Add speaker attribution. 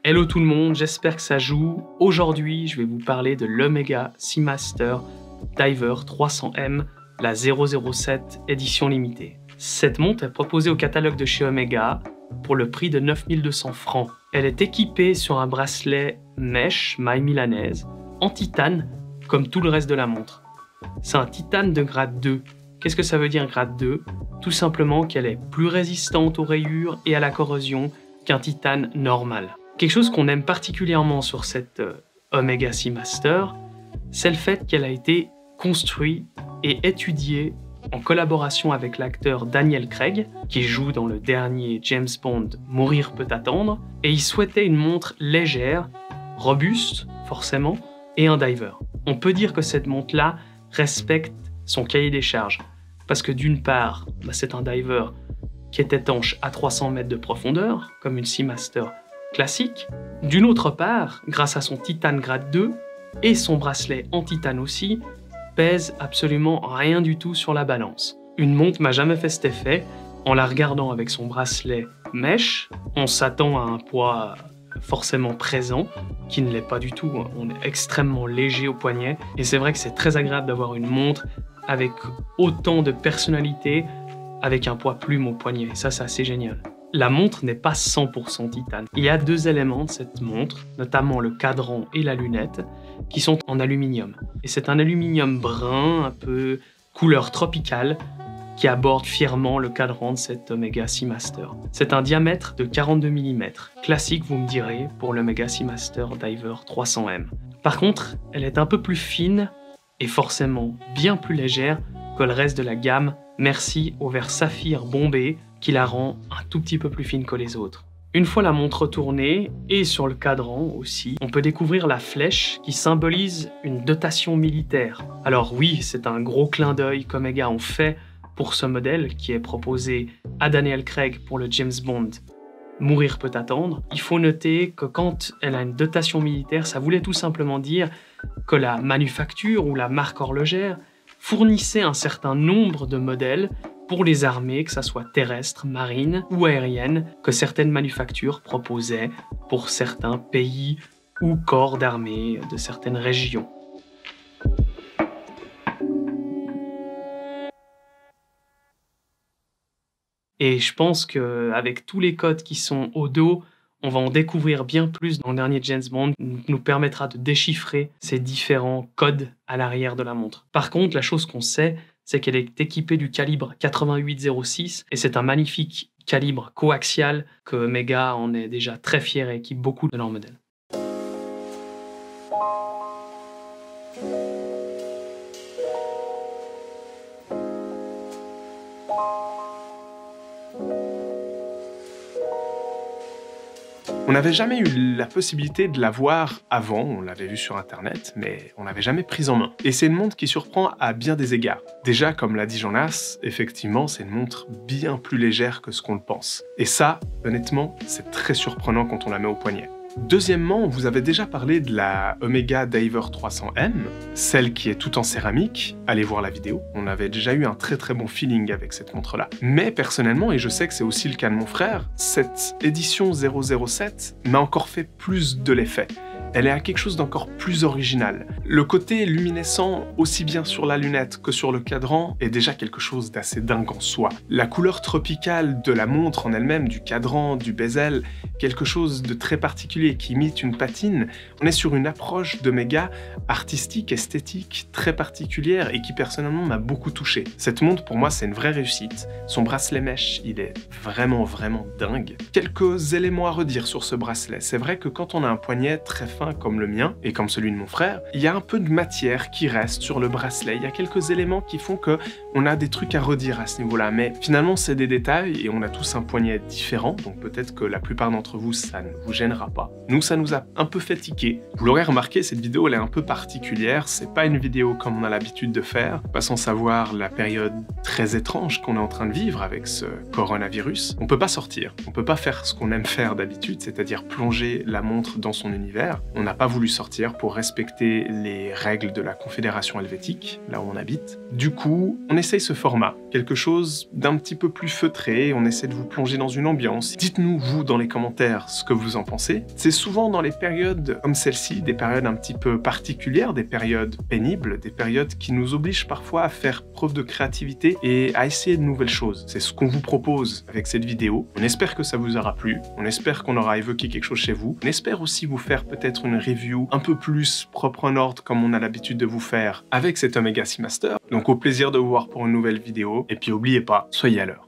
Speaker 1: Hello tout le monde, j'espère que ça joue. Aujourd'hui, je vais vous parler de l'Omega Seamaster Diver 300M, la 007 édition limitée. Cette montre est proposée au catalogue de chez Omega pour le prix de 9200 francs. Elle est équipée sur un bracelet mèche maille milanaise en titane comme tout le reste de la montre. C'est un titane de grade 2. Qu'est-ce que ça veut dire grade 2? Tout simplement qu'elle est plus résistante aux rayures et à la corrosion qu'un titane normal. Quelque chose qu'on aime particulièrement sur cette Omega Seamaster, c'est le fait qu'elle a été construite et étudiée en collaboration avec l'acteur Daniel Craig, qui joue dans le dernier James Bond Mourir peut attendre, et il souhaitait une montre légère, robuste forcément, et un diver. On peut dire que cette montre-là respecte son cahier des charges, parce que d'une part, c'est un diver qui est étanche à 300 mètres de profondeur, comme une Seamaster classique. D'une autre part, grâce à son titane grade 2 et son bracelet en titane aussi, pèse absolument rien du tout sur la balance. Une montre m'a jamais fait cet effet. En la regardant avec son bracelet mèche, on s'attend à un poids forcément présent, qui ne l'est pas du tout. On est extrêmement léger au poignet, et c'est vrai que c'est très agréable d'avoir une montre avec autant de personnalité, avec un poids plume au poignet. Ça, c'est assez génial. La montre n'est pas 100% titane. Il y a deux éléments de cette montre, notamment le cadran et la lunette, qui sont en aluminium. Et c'est un aluminium brun, un peu couleur tropicale, qui aborde fièrement le cadran de cette Omega Seamaster. C'est un diamètre de 42 mm, classique vous me direz, pour l'Omega Seamaster Diver 300M. Par contre, elle est un peu plus fine et forcément bien plus légère que le reste de la gamme, merci au verre saphir bombé qui la rend un tout petit peu plus fine que les autres. Une fois la montre tournée, et sur le cadran aussi, on peut découvrir la flèche qui symbolise une dotation militaire. Alors oui, c'est un gros clin d'œil qu'Omega ont fait pour ce modèle qui est proposé à Daniel Craig pour le James Bond Mourir peut attendre. Il faut noter que quand elle a une dotation militaire, ça voulait tout simplement dire que la manufacture ou la marque horlogère fournissait un certain nombre de modèles pour les armées, que ce soit terrestres, marines ou aériennes, que certaines manufactures proposaient pour certains pays ou corps d'armée de certaines régions. Et je pense qu'avec tous les codes qui sont au dos, on va en découvrir bien plus dans le dernier James Bond, nous permettra de déchiffrer ces différents codes à l'arrière de la montre. Par contre, la chose qu'on sait, c'est qu'elle est équipée du calibre 8806 et c'est un magnifique calibre coaxial que Omega en est déjà très fier et équipe beaucoup de leurs modèles.
Speaker 2: On n'avait jamais eu la possibilité de la voir avant, on l'avait vue sur internet, mais on l'avait jamais prise en main. Et c'est une montre qui surprend à bien des égards. Déjà, comme l'a dit Jonas, effectivement, c'est une montre bien plus légère que ce qu'on le pense. Et ça, honnêtement, c'est très surprenant quand on la met au poignet. Deuxièmement, on vous avait déjà parlé de la Omega Diver 300M, celle qui est toute en céramique. Allez voir la vidéo. On avait déjà eu un très bon feeling avec cette montre-là. Mais personnellement, et je sais que c'est aussi le cas de mon frère, cette édition 007 m'a encore fait plus de l'effet. Elle est à quelque chose d'encore plus original. Le côté luminescent, aussi bien sur la lunette que sur le cadran, est déjà quelque chose d'assez dingue en soi. La couleur tropicale de la montre en elle-même, du cadran, du bezel, quelque chose de très particulier qui imite une patine. On est sur une approche d'Omega artistique, esthétique, très particulière et qui personnellement m'a beaucoup touché. Cette montre, pour moi, c'est une vraie réussite. Son bracelet mèche, il est vraiment dingue. Quelques éléments à redire sur ce bracelet. C'est vrai que quand on a un poignet très fin comme le mien et comme celui de mon frère, il y a un peu de matière qui reste sur le bracelet. Il y a quelques éléments qui font que on a des trucs à redire à ce niveau-là, mais finalement c'est des détails et on a tous un poignet différent, donc peut-être que la plupart d'entre vous ça ne vous gênera pas. Nous ça nous a un peu fait tiquer. Vous l'aurez remarqué, cette vidéo elle est un peu particulière, c'est pas une vidéo comme on a l'habitude de faire, pas sans savoir la période très étrange qu'on est en train de vivre avec ce coronavirus. On peut pas sortir, on peut pas faire ce qu'on aime faire d'habitude, c'est-à-dire plonger la montre dans son univers. On n'a pas voulu sortir pour respecter les règles de la Confédération helvétique, là où on habite. Du coup, on essaye ce format, quelque chose d'un petit peu plus feutré, on essaie de vous plonger dans une ambiance. Dites-nous, vous, dans les commentaires, ce que vous en pensez. C'est souvent dans les périodes comme celle-ci, des périodes un petit peu particulières, des périodes pénibles, des périodes qui nous obligent parfois à faire preuve de créativité et à essayer de nouvelles choses. C'est ce qu'on vous propose avec cette vidéo. On espère que ça vous aura plu, on espère qu'on aura évoqué quelque chose chez vous, on espère aussi vous faire peut-être une review un peu plus propre en ordre comme on a l'habitude de vous faire avec cet Omega Seamaster. Donc au plaisir de vous voir pour une nouvelle vidéo, et puis n'oubliez pas, soyez à l'heure.